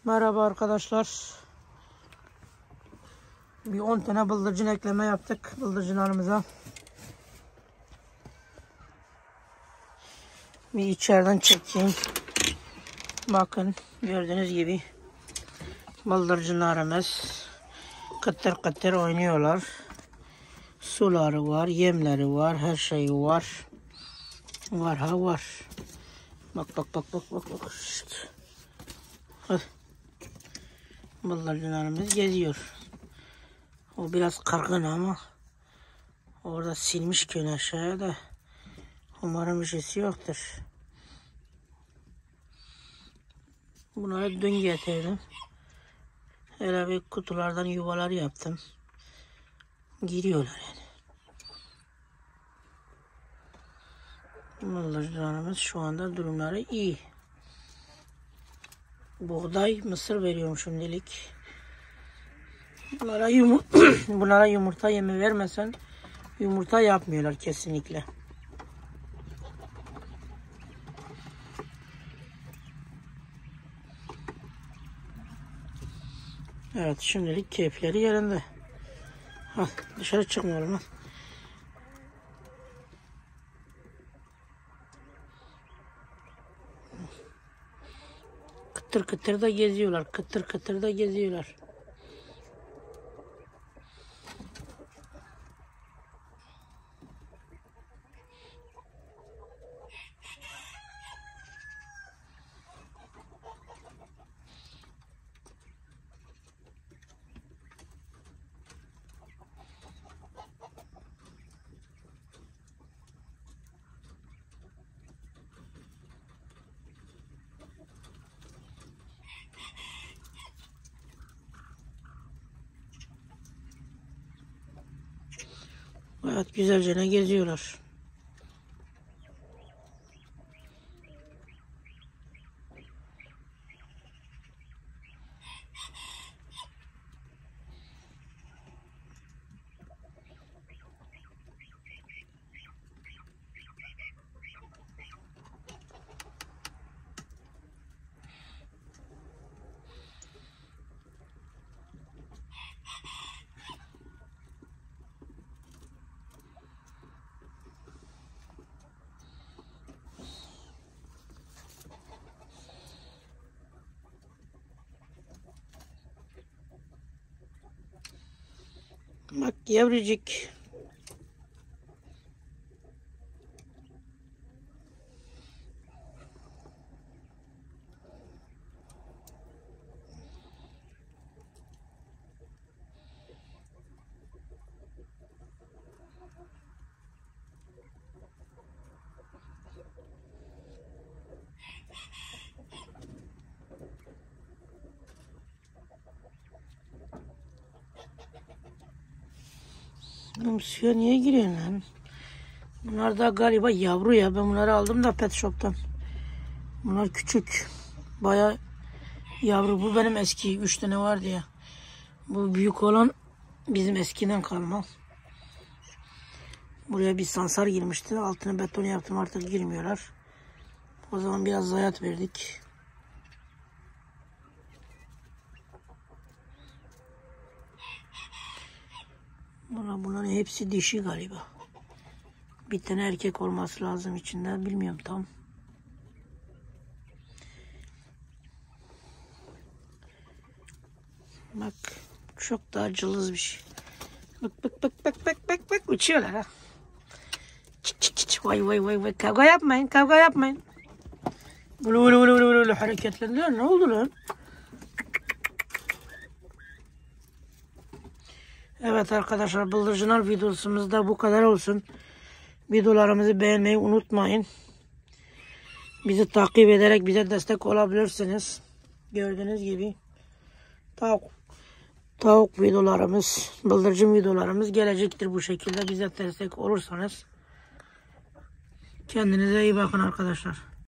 Merhaba arkadaşlar. Bir 10 tane bıldırcın ekleme yaptık bıldırcınlarımıza. Bir içeriden çekeyim. Bakın gördüğünüz gibi bıldırcınlarımız kıtır kıtır oynuyorlar. Suları var, yemleri var, her şeyi var. Var. Bak. İşte. Hadi. Bıldırcınlarımız geziyor. O biraz kırgın ama orada silmiş gün aşağıya da. Umarım bir şeysi yoktur. Bunları dün getirdim. Hele bir kutulardan yuvalar yaptım. Giriyorlar yani. Bıldırcınlarımız şu anda durumları iyi. Buğday, mısır veriyorum şimdilik. Bunlara yumurta yemi vermesen yumurta yapmıyorlar kesinlikle. Evet, şimdilik keyifleri yerinde. Hadi dışarı çıkmıyorum lan. Kıtır kıtır da geziyorlar. Kıtır da geziyorlar. Evet, güzelce geziyorlar. Bak yavrucuk. Suya niye giriyorsun lan? Bunlar da galiba yavru ya. Ben bunları aldım da pet shop'tan. Bunlar küçük. Baya yavru. Bu benim eski 3 tane vardı ya. Bu büyük olan bizim eskiden kalma. Buraya bir sansar girmişti. Altına beton yaptım, artık girmiyorlar. O zaman biraz zayiat verdik. Bunların hepsi dişi galiba. Bir tane erkek olması lazım içinde. Bilmiyorum tam. Bak çok daha cılız bir şey. Bak uçuyorlar ha. Çık. Vay. Kavga yapmayın. Böyle hareketlendiler. Ne oldu lan? Evet arkadaşlar, bıldırcınlar videomuz da bu kadar olsun. Videolarımızı beğenmeyi unutmayın. Bizi takip ederek bize destek olabilirsiniz. Gördüğünüz gibi tavuk videolarımız, bıldırcın videolarımız gelecektir bu şekilde. Bize destek olursanız. Kendinize iyi bakın arkadaşlar.